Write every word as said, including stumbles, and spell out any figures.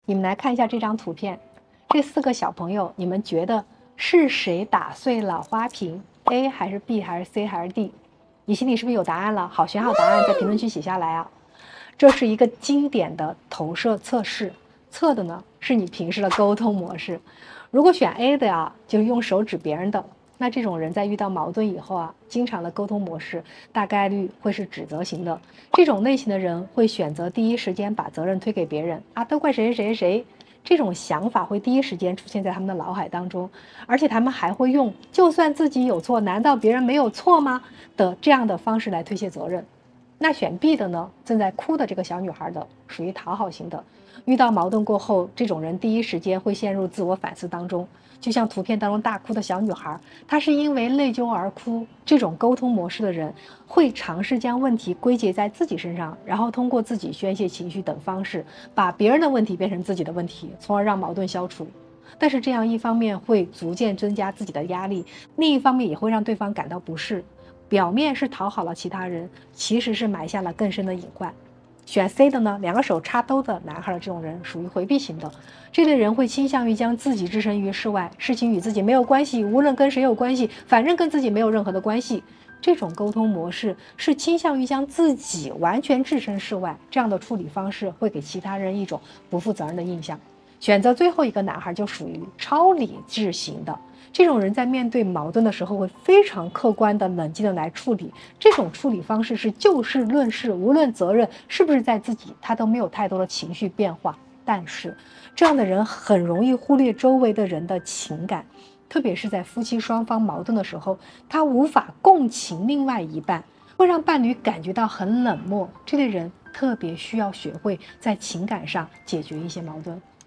你们来看一下这张图片，这四个小朋友，你们觉得是谁打碎了花瓶 ？A 还是 B 还是 C 还是 D？ 你心里是不是有答案了？好，选好答案在评论区写下来啊！这是一个经典的投射测试，测的呢是你平时的沟通模式。如果选 A 的呀，就是用手指别人的，那这种人在遇到矛盾以后啊，经常的沟通模式大概率会是指责型的。这种类型的人会选择第一时间把责任推给别人啊，都怪谁谁谁谁。这种想法会第一时间出现在他们的脑海当中，而且他们还会用“就算自己有错，难道别人没有错吗”的这样的方式来推卸责任。那选 B 的呢？正在哭的这个小女孩的，属于讨好型的。遇到矛盾过后，这种人第一时间会陷入自我反思当中，就像图片当中大哭的小女孩，她是因为内疚而哭。这种沟通模式的人会尝试将问题归结在自己身上，然后通过自己宣泄情绪等方式，把别人的问题变成自己的问题，从而让矛盾消除。但是这样一方面会逐渐增加自己的压力，另一方面也会让对方感到不适。表面是讨好了其他人，其实是埋下了更深的隐患。选 C 的呢，两个手插兜的男孩的这种人属于回避型的，这类人会倾向于将自己置身于事外，事情与自己没有关系，无论跟谁有关系，反正跟自己没有任何的关系。这种沟通模式是倾向于将自己完全置身事外，这样的处理方式会给其他人一种不负责任的印象。选择最后一个男孩就属于超理智型的，这种人在面对矛盾的时候会非常客观的、冷静的来处理。这种处理方式是就事论事，无论责任是不是在自己，他都没有太多的情绪变化。但是这样的人很容易忽略周围的人的情感，特别是在夫妻双方矛盾的时候，他无法共情另外一半，会让伴侣感觉到很冷漠。这类人特别需要学会在情感上解决一些矛盾。